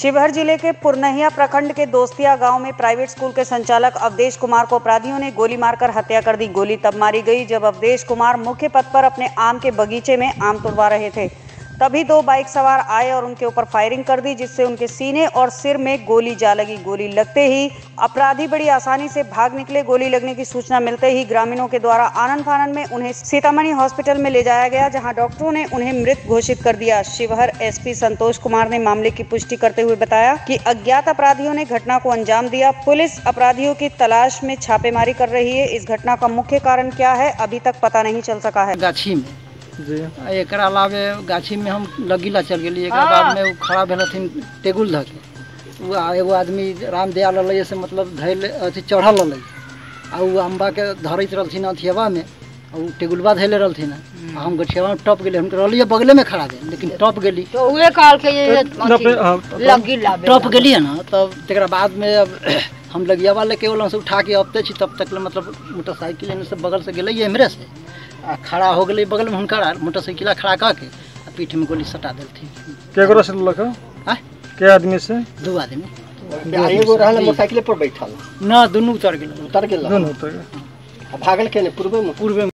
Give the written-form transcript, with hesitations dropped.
शिवहर जिले के पुरनहिया प्रखंड के दोस्तिया गांव में प्राइवेट स्कूल के संचालक अवधेश कुमार को अपराधियों ने गोली मारकर हत्या कर दी। गोली तब मारी गई जब अवधेश कुमार मुख्य पथ पर अपने आम के बगीचे में आम तोड़वा रहे थे। तभी दो बाइक सवार आए और उनके ऊपर फायरिंग कर दी, जिससे उनके सीने और सिर में गोली जा लगी। गोली लगते ही अपराधी बड़ी आसानी से भाग निकले। गोली लगने की सूचना मिलते ही ग्रामीणों के द्वारा आनन फानन में उन्हें सीतामढ़ी हॉस्पिटल में ले जाया गया, जहां डॉक्टरों ने उन्हें मृत घोषित कर दिया। शिवहर एसपी संतोष कुमार ने मामले की पुष्टि करते हुए बताया कि अज्ञात अपराधियों ने घटना को अंजाम दिया। पुलिस अपराधियों की तलाश में छापेमारी कर रही है। इस घटना का मुख्य कारण क्या है, अभी तक पता नहीं चल सका है। गाछी में एक अलावे गाछी में हम लगीला चल गए। एक बाद में वो खड़ा भेलथिन टेगुल धके। वो एगो आदमी राम दयाल ललैया से मतलब धैल अथी चढ़ल ललै आ वो अम्बा के धरैत रहलथिन अथियवा में। और टेगुलबा धैले रहलथिन। हम गछियावा में टप गेले। हम रहलिए बगले में खड़ा थे, लेकिन टप गेली तो उहे काल के ये लगीला टप गेली ना। तब तेकरा बाद में अब हम लगियावा लेके ओला से उठा के अपते छी। तब तक मतलब मोटरसाइकिल एने से बगल से गेलै हमरे से आ खड़ा हो गए बगल में। हुनका मोटरसाइकिल खड़ा करके पीठ में गोली सटा देलथि। केकरो से लगा के आदमी से? दो आदमी। एगो रहल मोटरसाइकिल पर बैठल ना, दुनू उतर गेल। दोनों उतर गए। भागल के ने पूर्व में